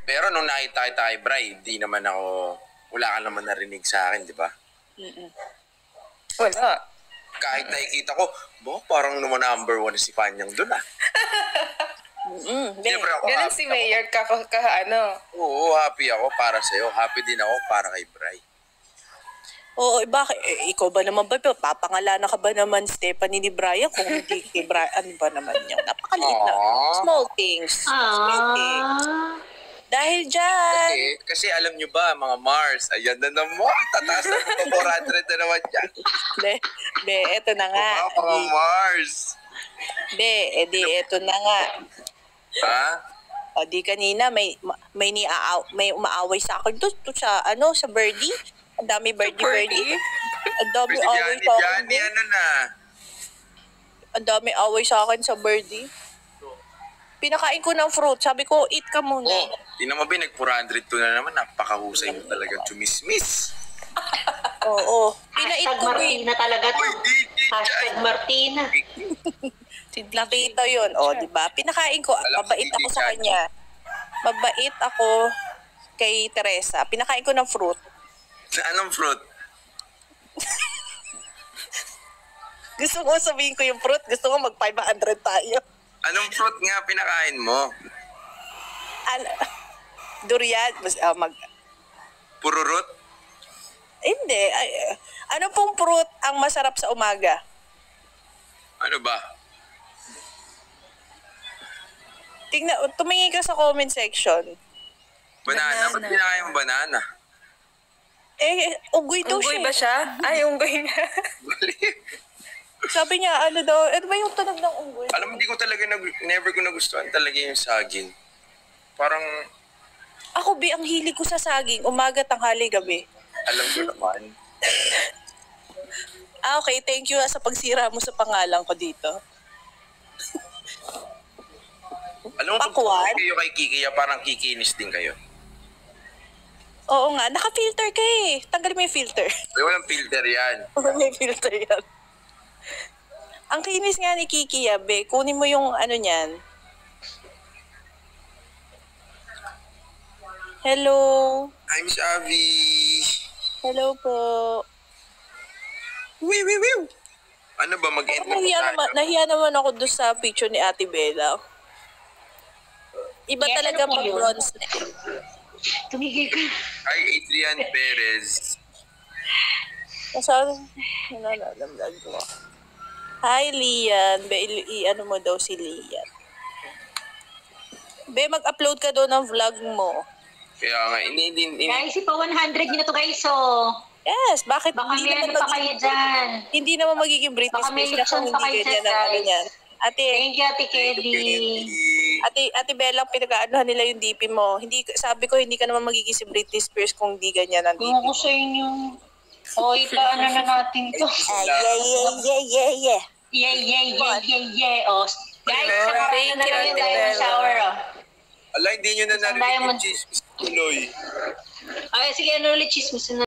Pero nung nakita kita kay Bray, hindi naman ako, wala ka naman narinig sa akin, di ba? Wala. Kahit nakikita ko, parang naman number 1 si Panyang doon ah. Siyempre ako, Ganun si Mayor ano. Oo, happy ako para sa'yo. Happy din ako para kay Bray. Oo, bakit? Ikaw ba naman ba? Papangalanan ka ba naman, Stephanie ni Brian? Kung hindi kay Brian, ano ba naman yun? Napakaliit na. Small things. Small things. Dahil dyan. Kasi alam nyo ba, mga Mars, ayan na naman. Tataas na mo 400 na naman dyan. De, eto na nga. Mga Mars. Eto na nga. Ha? O, di kanina, may umaaway sa akin to sa birdie. Ang dami birdie. Ang dami away sa akin. Johnny, ano na? Ang dami away sa akin sa birdie. Pinakain ko ng fruit. Sabi ko, eat ka muna. Tinan mo ba, nag-402 na naman. Napakahusay mo talaga. Chumismis. Oo. Hashtag Martina talaga to. Hashtag Martina. Nakita yun. O, diba? Pinakain ko. Mabait ako sa kanya. Mabait ako kay Teresa. Pinakain ko ng fruit. Anong fruit? Gusto ko sabihin ko yung fruit. Gusto ko mag-500 tayo. Anong fruit nga pinakain mo? Durian. Pururut? Hindi. Ano pong fruit ang masarap sa umaga? Ano ba? Tumingin ka sa comment section. Banana. Ba't pinakain mo banana? Unggoy daw siya. Unggoy ba siya? Ay, unggoy nga. Mali. Sabi niya, ano ba yung tunog ng unggoy? Alam mo, hindi ko talaga, never ko nagustuhan talaga yung saging. Parang, Ako, ang hilig ko sa saging. Umaga, tanghali, gabi. alam ko naman. Okay. Thank you sa pagsira mo sa pangalan ko dito. Alam mo, Pakwan? kayo kay Kikiya, parang kikinis din kayo. Oo nga. Naka-filter ka eh. Tanggalin mo yung filter. Pero walang filter yan. May filter yan. Ang kinis nga ni Kiki Yabe, kunin mo yung ano niyan. Hello. I'm Shavi. Hello po. Ano ba, mag-end na Nahiya naman ako doon sa picture ni Ate Bella. Iba talaga mag-bronze na. Tumigil ka. Hi, Adrian Perez. Nalalamdag mo. Hi, Lian. Ano mo daw si Lian? Mag-upload ka doon ng vlog mo. Kaya nga, Guys, ipa 100 nyo na to guys, oh. Yes, bakit Baka meron pa kayo dyan. Hindi naman magiging British Baka may Bake kung lechon pa hindi kayo ganyan dyan, ang ano guys. niyan. Thank you, Ate Kelly. Ate Bella, pinag-aanohan nila yung DP mo. Sabi ko, hindi ka naman magiging si Britney Spears kung di ganyan ang DP Kung ako mo. sa inyo. O, ipaano na natin to. Yeah. Yeah. O, guys, saka Thank na you, lang yung Ate diamond Bella. shower, oh. Ala, hindi nyo na narinig Diamond. yung chismis tuloy. Ay, sige, ano ulit chismis na